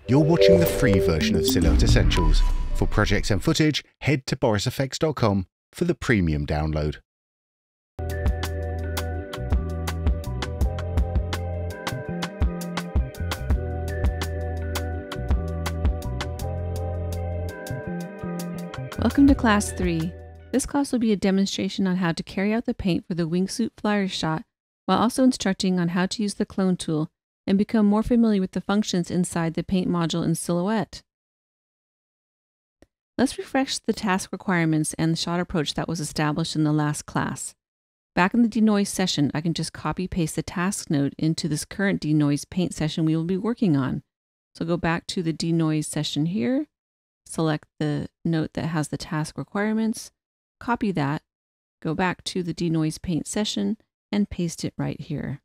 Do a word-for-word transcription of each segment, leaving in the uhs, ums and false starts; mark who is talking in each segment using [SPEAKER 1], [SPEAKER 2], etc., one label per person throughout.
[SPEAKER 1] You're watching the free version of Silhouette Essentials. For projects and footage, head to Boris F X dot com for the premium download.
[SPEAKER 2] Welcome to Class three. This class will be a demonstration on how to carry out the paint for the wingsuit flyer shot, while also instructing on how to use the clone tool and become more familiar with the functions inside the paint module in Silhouette. Let's refresh the task requirements and the shot approach that was established in the last class. Back in the denoise session, I can just copy-paste the task note into this current denoise paint session we will be working on. So go back to the denoise session here, select the note that has the task requirements, copy that, go back to the denoise paint session, and paste it right here.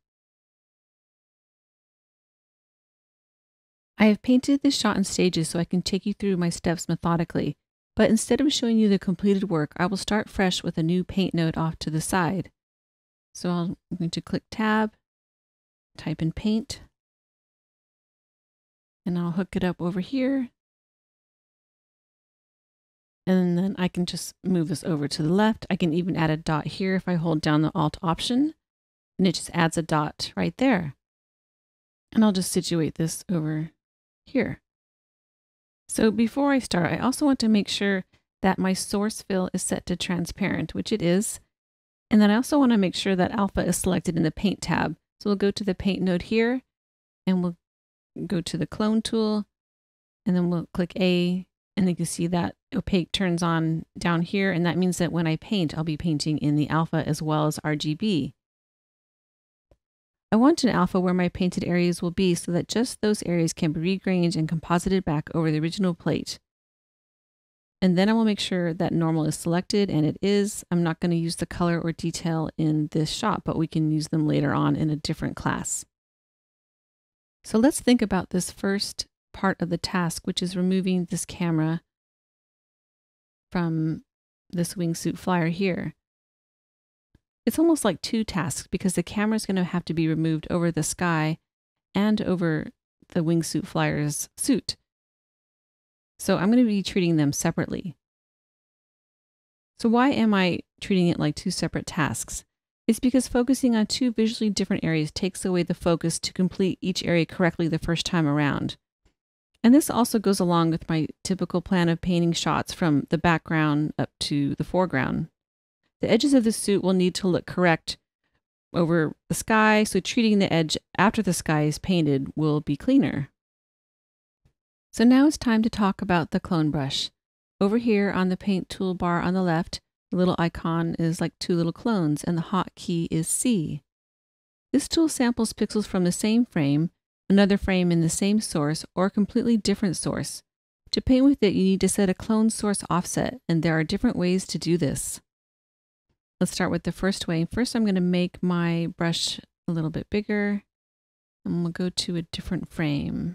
[SPEAKER 2] I have painted this shot in stages so I can take you through my steps methodically, but instead of showing you the completed work, I will start fresh with a new paint node off to the side. So I'm going to click Tab, type in paint, and I'll hook it up over here. And then I can just move this over to the left. I can even add a dot here if I hold down the Alt option, and it just adds a dot right there. And I'll just situate this over here. So before I start, I also want to make sure that my source fill is set to transparent, which it is. And then I also want to make sure that alpha is selected in the paint tab. So we'll go to the paint node here, and we'll go to the clone tool, and then we'll click A, and you can see that opaque turns on down here. And that means that when I paint, I'll be painting in the alpha as well as R G B. I want an alpha where my painted areas will be so that just those areas can be regrained and composited back over the original plate. And then I will make sure that normal is selected, and it is. I'm not going to use the color or detail in this shot, but we can use them later on in a different class. So let's think about this first part of the task, which is removing this camera from this wingsuit flyer here. It's almost like two tasks because the camera is going to have to be removed over the sky and over the wingsuit flyer's suit. So I'm going to be treating them separately. So why am I treating it like two separate tasks? It's because focusing on two visually different areas takes away the focus to complete each area correctly the first time around. And this also goes along with my typical plan of painting shots from the background up to the foreground. The edges of the suit will need to look correct over the sky, so treating the edge after the sky is painted will be cleaner. So now it's time to talk about the clone brush. Over here on the paint toolbar on the left, the little icon is like two little clones, and the hotkey is C. This tool samples pixels from the same frame, another frame in the same source, or a completely different source. To paint with it, you need to set a clone source offset, and there are different ways to do this. Let's start with the first way. First, I'm going to make my brush a little bit bigger, and we'll go to a different frame.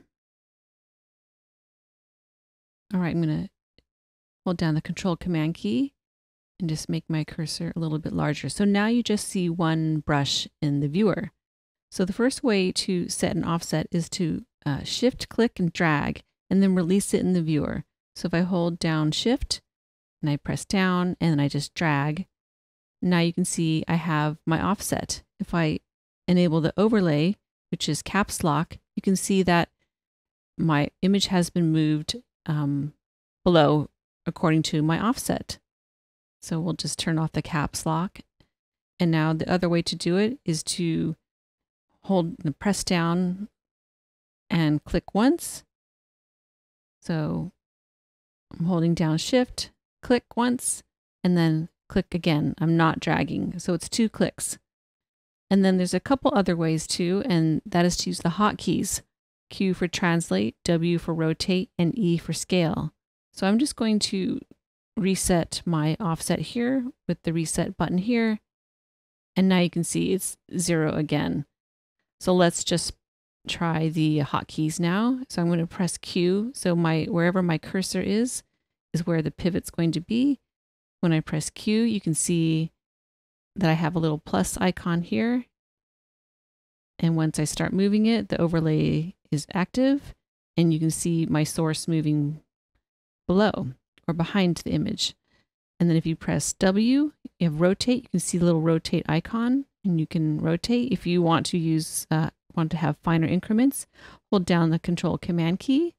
[SPEAKER 2] All right, I'm going to hold down the Control Command key and just make my cursor a little bit larger. So now you just see one brush in the viewer. So the first way to set an offset is to uh, shift, click, and drag, and then release it in the viewer. So if I hold down Shift, and I press down, and then I just drag, now you can see I have my offset. If I enable the overlay, which is caps lock, you can see that my image has been moved um, below according to my offset. So we'll just turn off the caps lock. And now the other way to do it is to hold and press down and click once. So I'm holding down Shift, click once, and then click again. I'm not dragging, so it's two clicks. And then there's a couple other ways too, and that is to use the hotkeys. Q for translate, W for rotate, and E for scale. So I'm just going to reset my offset here with the reset button here. And now you can see it's zero again. So let's just try the hotkeys now. So I'm going to press Q. So my wherever my cursor is, is where the pivot's going to be. When I press Q, you can see that I have a little plus icon here. And once I start moving it, the overlay is active. and you can see my source moving below or behind the image. And then if you press W, you have rotate, you can see the little rotate icon, and you can rotate. If you want to use, uh, want to have finer increments, hold down the Control Command key.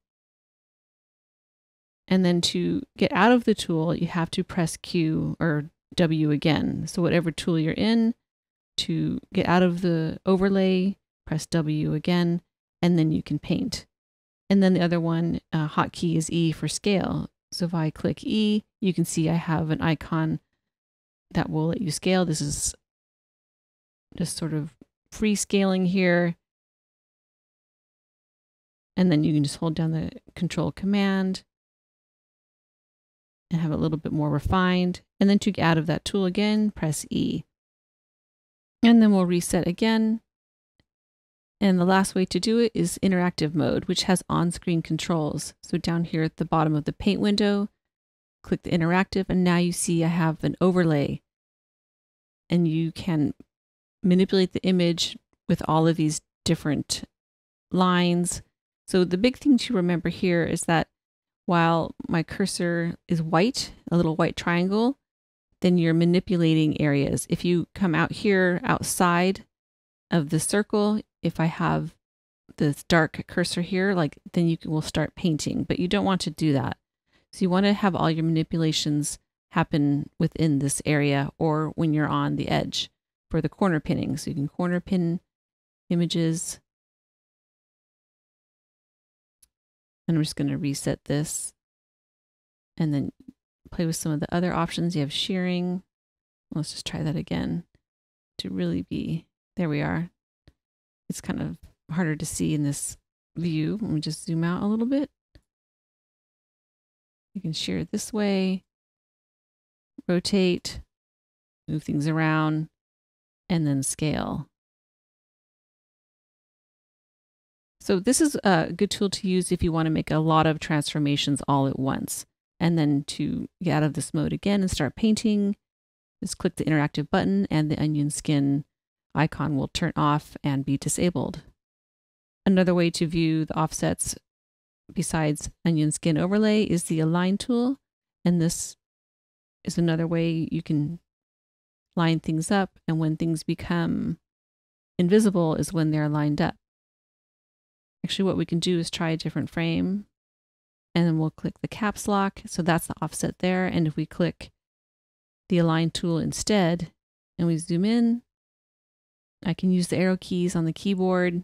[SPEAKER 2] And then to get out of the tool, you have to press Q or W again. So whatever tool you're in, to get out of the overlay, press W again, and then you can paint. And then the other one, uh, hotkey is E for scale. So if I click E, you can see I have an icon that will let you scale. This is just sort of free scaling here. And then you can just hold down the Control Command and have it a little bit more refined. And then to get out of that tool again, press E. And then we'll reset again. And the last way to do it is interactive mode, which has on-screen controls. So down here at the bottom of the paint window, click the interactive, and now you see I have an overlay. And you can manipulate the image with all of these different lines. So the big thing to remember here is that while my cursor is white, a little white triangle, then you're manipulating areas. If you come out here outside of the circle, if I have this dark cursor here, like then you can, will start painting, but you don't want to do that. So you want to have all your manipulations happen within this area or when you're on the edge for the corner pinning. So you can corner pin images. And I'm just going to reset this and then play with some of the other options. You have shearing. Let's just try that again to really be, there we are. It's kind of harder to see in this view. Let me just zoom out a little bit. You can shear it this way, rotate, move things around, and then scale. So this is a good tool to use if you want to make a lot of transformations all at once. And then to get out of this mode again and start painting, just click the interactive button and the onion skin icon will turn off and be disabled. Another way to view the offsets besides onion skin overlay is the align tool. And this is another way you can line things up. And when things become invisible is when they're lined up. Actually, what we can do is try a different frame and then we'll click the caps lock. So that's the offset there. And if we click the align tool instead and we zoom in, I can use the arrow keys on the keyboard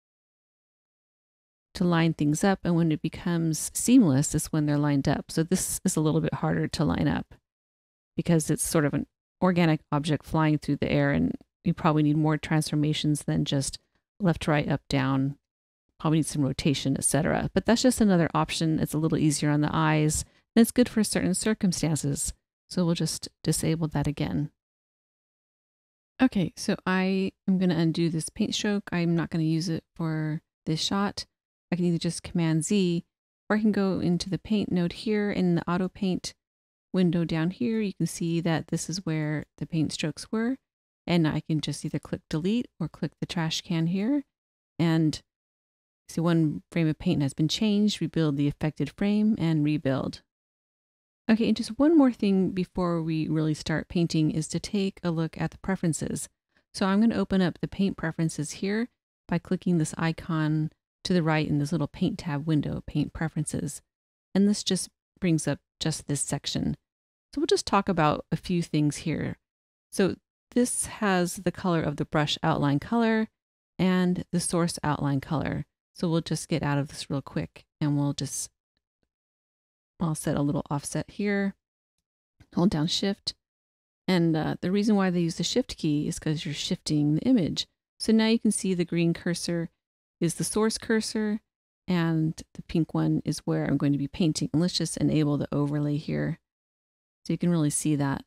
[SPEAKER 2] to line things up. And when it becomes seamless is when they're lined up. So this is a little bit harder to line up because it's sort of an organic object flying through the air and you probably need more transformations than just left, right, up, down. Probably need some rotation, et cetera. But that's just another option. It's a little easier on the eyes and it's good for certain circumstances. So we'll just disable that again. Okay, so I am going to undo this paint stroke. I'm not going to use it for this shot. I can either just Command Z or I can go into the paint node here in the auto paint window down here. You can see that this is where the paint strokes were. And I can just either click delete or click the trash can here. And see one frame of paint has been changed, rebuild the affected frame and rebuild. Okay, and just one more thing before we really start painting is to take a look at the preferences. So I'm going to open up the paint preferences here by clicking this icon to the right in this little paint tab window, paint preferences. And this just brings up just this section. So we'll just talk about a few things here. So this has the color of the brush outline color and the source outline color. So we'll just get out of this real quick and we'll just, I'll set a little offset here, hold down shift. And uh, the reason why they use the shift key is because you're shifting the image. So now you can see the green cursor is the source cursor and the pink one is where I'm going to be painting. And let's just enable the overlay here so you can really see that.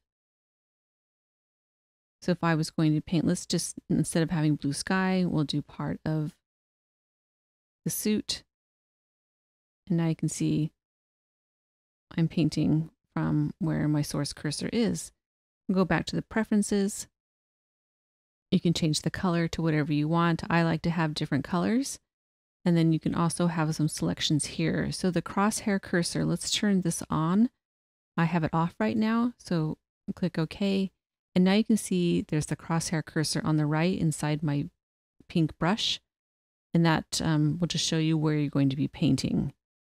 [SPEAKER 2] So if I was going to paint, let's just, instead of having blue sky, we'll do part of the suit. And now you can see I'm painting from where my source cursor is. We'll go back to the preferences. You can change the color to whatever you want. I like to have different colors. And then you can also have some selections here. So the crosshair cursor, let's turn this on. I have it off right now, so click OK. And now you can see there's the crosshair cursor on the right inside my pink brush. And that um, will just show you where you're going to be painting.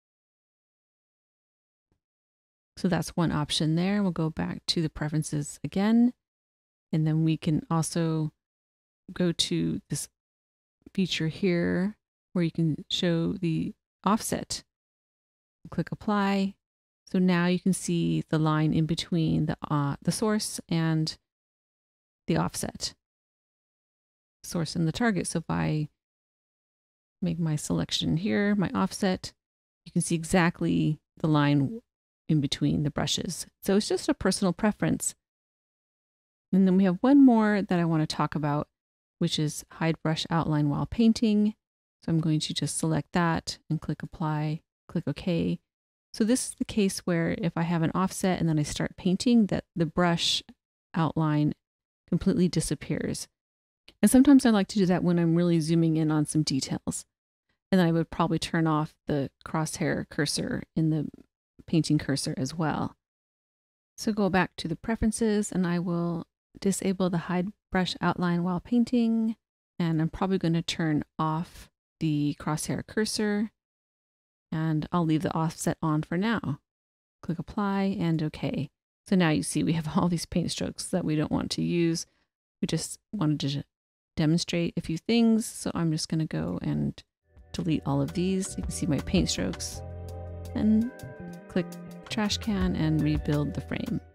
[SPEAKER 2] So that's one option there. We'll go back to the preferences again. And then we can also go to this feature here where you can show the offset. Click apply. So now you can see the line in between the, uh, the source and the offset. Source and the target. So if I make my selection here, my offset, you can see exactly the line in between the brushes. So it's just a personal preference. And then we have one more that I want to talk about, which is hide brush outline while painting. So I'm going to just select that and click apply, click OK. So this is the case where if I have an offset and then I start painting, that the brush outline completely disappears. And sometimes I like to do that when I'm really zooming in on some details. And then I would probably turn off the crosshair cursor in the painting cursor as well. So go back to the preferences and I will disable the hide brush outline while painting. And I'm probably going to turn off the crosshair cursor, and I'll leave the offset on for now. Click apply and OK. So now you see we have all these paint strokes that we don't want to use. We just wanted to demonstrate a few things. So I'm just going to go and delete all of these. You can see my paint strokes and click trash can and rebuild the frame.